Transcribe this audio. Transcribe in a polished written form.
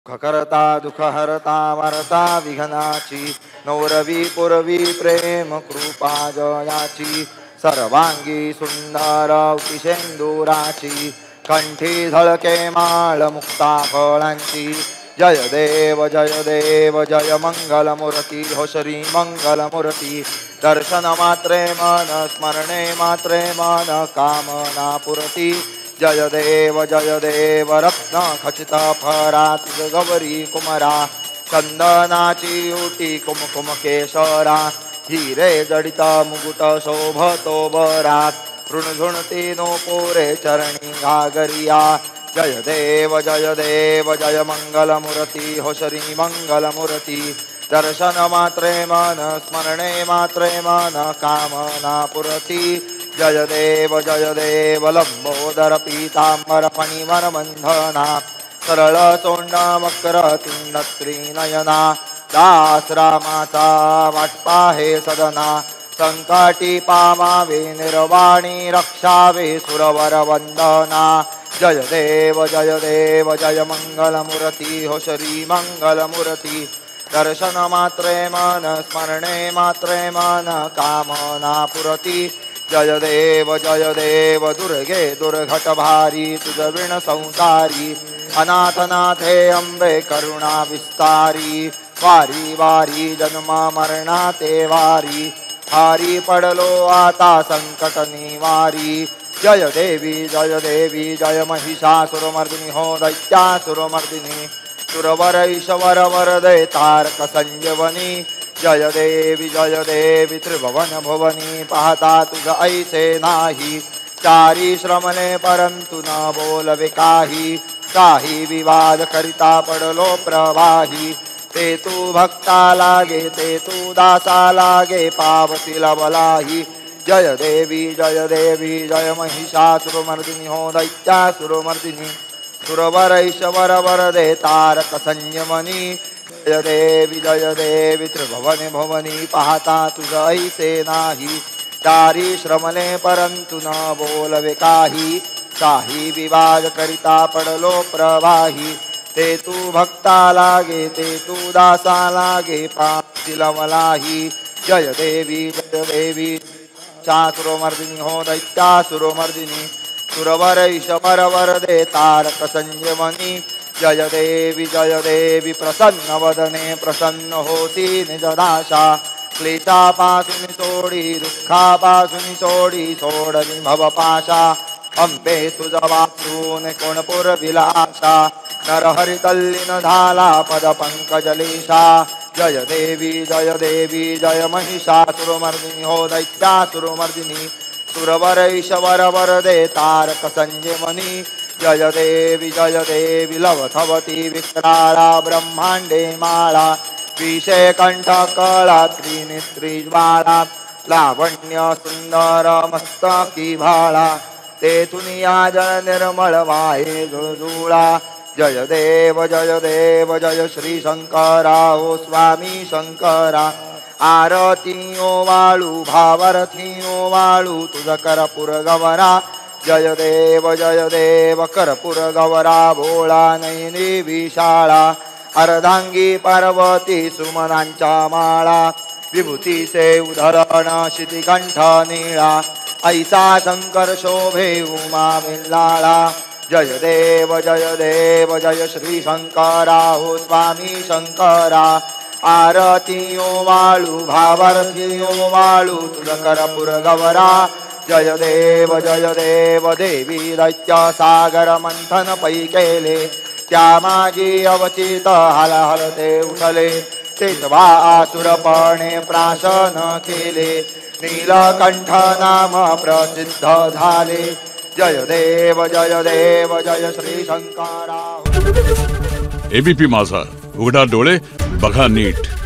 खकरता दुख हरता वरता विघ्नाची नवरवी पुरवी प्रेम कृपा जयाची सर्वांगी सुंदर किशेंदुराची कंठी झळके माळ मुक्ता फळांची जय देव जय मंगलमूर्ती हो श्री मंगलमूर्ती दर्शन मात्रे मन स्मरणे मात्रे मन कामना पुरती जय देव रत्न खचित फरात गौरी कुमरा चंदनाची उटी कुमकुम केशरा हिरे जडित मुकुट शोभतो बरात ऋणझुणती नो पोरे चरणी घागरिया जय देव जय मंगलमूर्ती हो श्री मंगलमूर्ती दर्शन मात्रे मन स्मरणे मात्रे मन कामना पुरती जय देव लंबोदर पीतांबर फणिवर बंधना सरळ सोंड वक्र तुंड त्रिनयना दास रामाचा वाटपा हे सदना संकटी पामावे निर्वाणी रक्षावे सुरवर वंदना जय देव जय मंगलमूर्ती हो श्री मंगलमूर्ती दर्शन मात्रे मन स्मरणे मात्रे मन कामना पुरती जय देव दुर्गे दुर्घट भारी तुझ विण संसारी अनाथनाथे अंबे करुणा विस्तारी वारी वारी जन्म मरणा ते वारी हारी पडलो आता संकट निवारी जय देवी जय महिषासुरमर्दिनी हो दैत्यासुरमर्दिनी सुरवर ईश्वर वरदे तारक संजीवनी जय देवी त्रिभुवन भुवनी पाहता तुझ ऐसे नाही चारी श्रमणे परंतु न बोलवे काही विवाद करिता पडलो प्रवाही ते तू भक्ता लागे ते तू दासा लागे पावती लवलाही जय देवी जय महिषासुरमर्दिनी हो दैत्यासुरमर्दिनी सुरवर ईश्वर वरदे तारक संयमनी जय देवी त्रिभुवन भुवनी पाहता तुझ ऐसे नाही चारी श्रमणे परंतु न बोलवे काही विवाद करिता पडलो प्रवाही ते तू भक्ता लागे ते तू दासा लागे पावती लवलाही जय देवी चासुरमर्दिनी हो दैत्यासुरमर्दिनी सुरवर ईश्वर वरदे तारक संयमनी जय देवी प्रसन्न वदने प्रसन्न होती निजदाशा क्लेशापासून सोडी दुःखापासून सोडली भवपाशा अंबे तुझ वाचून कोण पुरविलाशा नरहरि तल्लीन झाला पद पंकजलेशा जय देवी जय महिषासुरमर्दिनी हो दैत्यासुरमर्दिनी सुरवर ईश्वर वरदे तारक संजीवनी जय देवी लवथवती विक्राळा ब्रह्मांडे माळा विषय कंठ कळा त्रिनेत्री ज्वाळा लावण्य सुंदर मस्तकी भाळा तेथून या जल निर्मळ वाहे झुळझुळा जय देव जय श्री शंकरा हो स्वामी शंकरा आरती ओ वाळू भावरथी ओ वाळू तुझ करपूर गवरा जय देव करपूर गवरा भोळा नयनी विशाळा अर्धांगी पार्वती सुमनांच्या माळा विभूती से उधरण शितिकंठ नीळा ऐसा शंकर शोभे उमा विल्लाळा जय देव जय श्री शंकरा हो स्वामी शंकरा आरती ओ वाळू भावारती ओ वाळू तुझ करपूर गवरा जय देव देवी दैत्य सागर मंथन पै केले त्या माझी अवचित हल ते उठले तेव्हा आसुरपणे प्राशन केले नीलकंठ नाम प्रसिद्ध झाले जय देव जय श्री शंकरा एबीपी माझा उघडा डोळे बघा नीट।